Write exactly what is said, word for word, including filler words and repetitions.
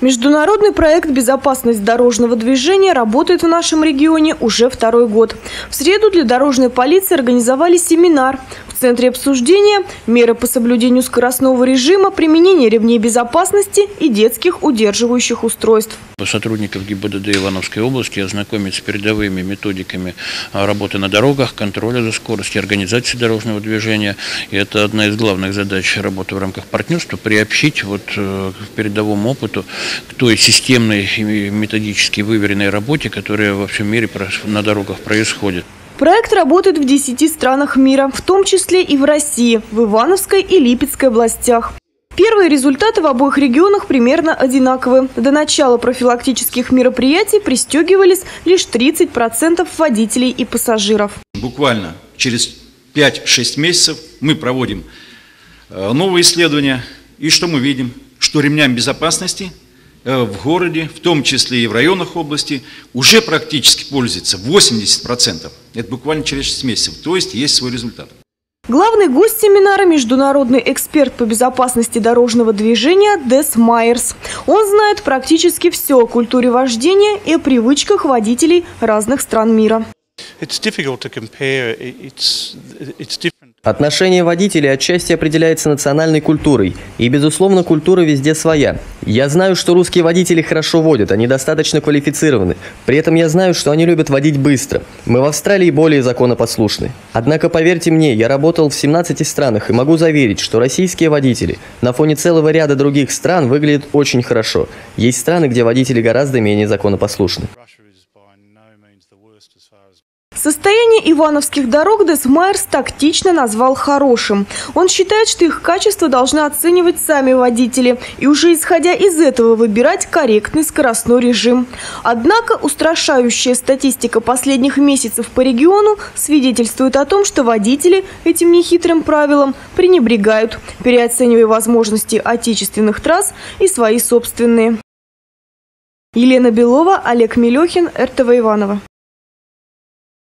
Международный проект «Безопасность дорожного движения» работает в нашем регионе уже второй год. В среду для дорожной полиции организовали семинар. В центре обсуждения меры по соблюдению скоростного режима, применение ремней безопасности и детских удерживающих устройств. Сотрудников ГИБДД Ивановской области ознакомить с передовыми методиками работы на дорогах, контроля за скоростью, организации дорожного движения. И это одна из главных задач работы в рамках партнерства – приобщить вот к передовому опыту, к той системной и методически выверенной работе, которая во всем мире на дорогах происходит. Проект работает в десяти странах мира, в том числе и в России, в Ивановской и Липецкой областях. Первые результаты в обоих регионах примерно одинаковы. До начала профилактических мероприятий пристегивались лишь тридцать процентов водителей и пассажиров. Буквально через пять-шесть месяцев мы проводим новые исследования. И что мы видим? Что ремням безопасности в городе, в том числе и в районах области, уже практически пользуется восемьдесят процентов. Это буквально через шесть месяцев. То есть есть свой результат. Главный гость семинара – международный эксперт по безопасности дорожного движения Дес Майерс. Он знает практически все о культуре вождения и о привычках водителей разных стран мира. Отношение водителей отчасти определяется национальной культурой. И, безусловно, культура везде своя. Я знаю, что русские водители хорошо водят, они достаточно квалифицированы. При этом я знаю, что они любят водить быстро. Мы в Австралии более законопослушны. Однако, поверьте мне, я работал в семнадцати странах и могу заверить, что российские водители на фоне целого ряда других стран выглядят очень хорошо. Есть страны, где водители гораздо менее законопослушны. Состояние ивановских дорог Дес Майерс тактично назвал хорошим. Он считает, что их качество должны оценивать сами водители и уже исходя из этого выбирать корректный скоростной режим. Однако устрашающая статистика последних месяцев по региону свидетельствует о том, что водители этим нехитрым правилам пренебрегают, переоценивая возможности отечественных трасс и свои собственные. Елена Белова, Олег Мелехин, эр тэ вэ Иваново.